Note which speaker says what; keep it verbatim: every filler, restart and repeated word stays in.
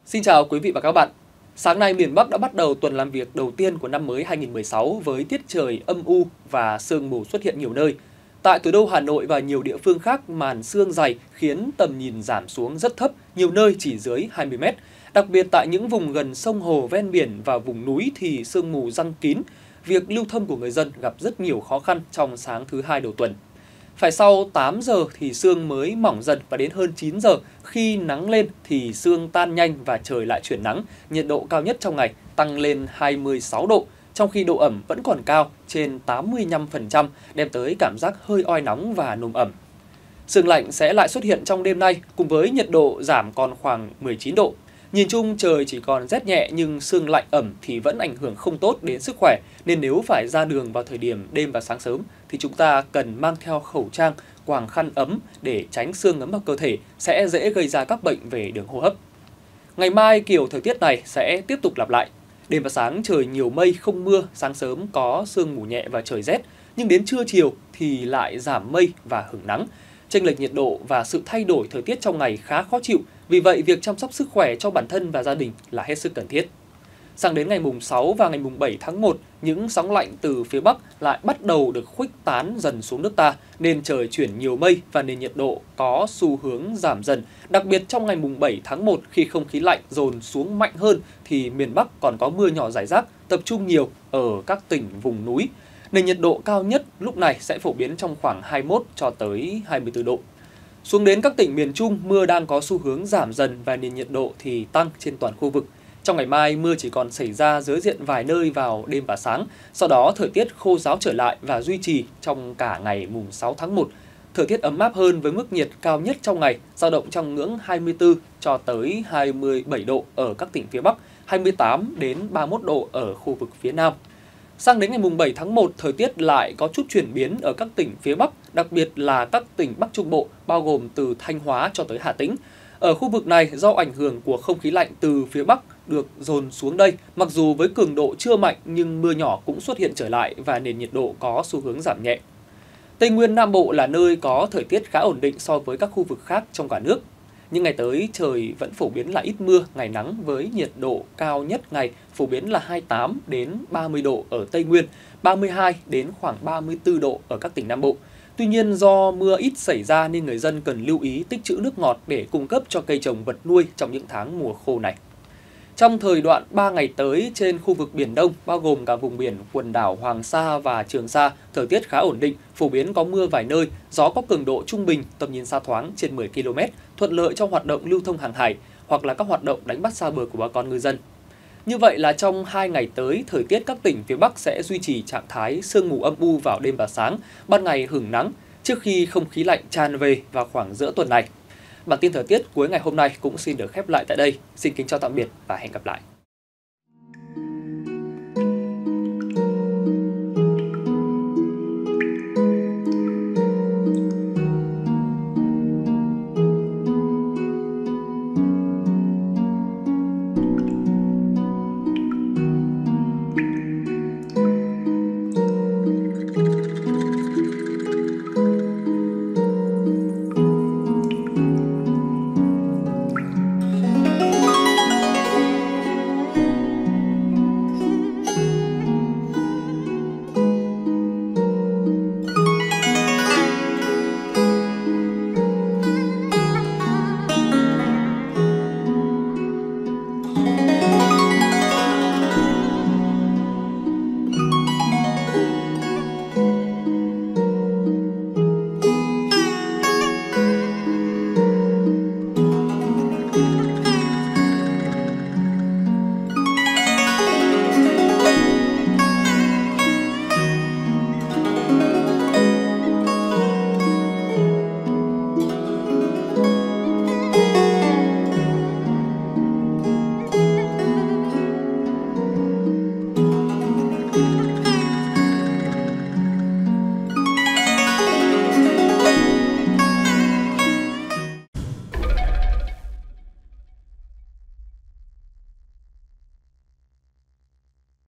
Speaker 1: Xin chào quý vị và các bạn. Sáng nay miền Bắc đã bắt đầu tuần làm việc đầu tiên của năm mới hai nghìn không trăm mười sáu với tiết trời âm u và sương mù xuất hiện nhiều nơi. Tại thủ đô Hà Nội và nhiều địa phương khác, màn sương dày khiến tầm nhìn giảm xuống rất thấp, nhiều nơi chỉ dưới hai mươi mét. Đặc biệt tại những vùng gần sông hồ ven biển và vùng núi thì sương mù giăng kín. Việc lưu thông của người dân gặp rất nhiều khó khăn trong sáng thứ hai đầu tuần. Phải sau tám giờ thì sương mới mỏng dần và đến hơn chín giờ khi nắng lên thì sương tan nhanh và trời lại chuyển nắng. Nhiệt độ cao nhất trong ngày tăng lên hai mươi sáu độ, trong khi độ ẩm vẫn còn cao trên tám mươi lăm phần trăm, đem tới cảm giác hơi oi nóng và nồm ẩm. Sương lạnh sẽ lại xuất hiện trong đêm nay cùng với nhiệt độ giảm còn khoảng mười chín độ. Nhìn chung trời chỉ còn rét nhẹ nhưng sương lạnh ẩm thì vẫn ảnh hưởng không tốt đến sức khỏe, nên nếu phải ra đường vào thời điểm đêm và sáng sớm thì chúng ta cần mang theo khẩu trang, quàng khăn ấm để tránh sương ngấm vào cơ thể, sẽ dễ gây ra các bệnh về đường hô hấp. Ngày mai kiểu thời tiết này sẽ tiếp tục lặp lại. Đêm và sáng trời nhiều mây không mưa, sáng sớm có sương mù nhẹ và trời rét, nhưng đến trưa chiều thì lại giảm mây và hửng nắng. Chênh lệch nhiệt độ và sự thay đổi thời tiết trong ngày khá khó chịu, vì vậy việc chăm sóc sức khỏe cho bản thân và gia đình là hết sức cần thiết. Sang đến ngày mùng sáu và ngày mùng bảy tháng một, những sóng lạnh từ phía Bắc lại bắt đầu được khuếch tán dần xuống nước ta, nên trời chuyển nhiều mây và nền nhiệt độ có xu hướng giảm dần. Đặc biệt trong ngày mùng bảy tháng một, khi không khí lạnh dồn xuống mạnh hơn thì miền Bắc còn có mưa nhỏ rải rác, tập trung nhiều ở các tỉnh vùng núi. Nền nhiệt độ cao nhất lúc này sẽ phổ biến trong khoảng hai mươi mốt cho tới hai mươi tư độ. Xuống đến các tỉnh miền Trung, mưa đang có xu hướng giảm dần và nền nhiệt độ thì tăng trên toàn khu vực. Trong ngày mai, mưa chỉ còn xảy ra dưới diện vài nơi vào đêm và sáng. Sau đó, thời tiết khô ráo trở lại và duy trì trong cả ngày mùng sáu tháng một. Thời tiết ấm áp hơn với mức nhiệt cao nhất trong ngày, dao động trong ngưỡng hai mươi tư cho tới hai mươi bảy độ ở các tỉnh phía Bắc, hai mươi tám đến ba mươi mốt độ ở khu vực phía Nam. Sang đến ngày mùng bảy tháng một, thời tiết lại có chút chuyển biến ở các tỉnh phía Bắc, đặc biệt là các tỉnh Bắc Trung Bộ, bao gồm từ Thanh Hóa cho tới Hà Tĩnh. Ở khu vực này, do ảnh hưởng của không khí lạnh từ phía Bắc được dồn xuống đây, mặc dù với cường độ chưa mạnh nhưng mưa nhỏ cũng xuất hiện trở lại và nền nhiệt độ có xu hướng giảm nhẹ. Tây Nguyên Nam Bộ là nơi có thời tiết khá ổn định so với các khu vực khác trong cả nước. Những ngày tới trời vẫn phổ biến là ít mưa, ngày nắng với nhiệt độ cao nhất ngày phổ biến là hai mươi tám đến ba mươi độ ở Tây Nguyên, ba mươi hai đến khoảng ba mươi tư độ ở các tỉnh Nam Bộ. Tuy nhiên do mưa ít xảy ra nên người dân cần lưu ý tích trữ nước ngọt để cung cấp cho cây trồng vật nuôi trong những tháng mùa khô này. Trong thời đoạn ba ngày tới trên khu vực Biển Đông, bao gồm cả vùng biển quần đảo Hoàng Sa và Trường Sa, thời tiết khá ổn định, phổ biến có mưa vài nơi, gió có cường độ trung bình, tầm nhìn xa thoáng trên mười ki lô mét, thuận lợi cho hoạt động lưu thông hàng hải hoặc là các hoạt động đánh bắt xa bờ của bà con ngư dân. Như vậy là trong hai ngày tới, thời tiết các tỉnh phía Bắc sẽ duy trì trạng thái sương mù âm u vào đêm và sáng, ban ngày hửng nắng, trước khi không khí lạnh tràn về vào khoảng giữa tuần này. Bản tin thời tiết cuối ngày hôm nay cũng xin được khép lại tại đây. Xin kính chào tạm biệt và hẹn gặp lại.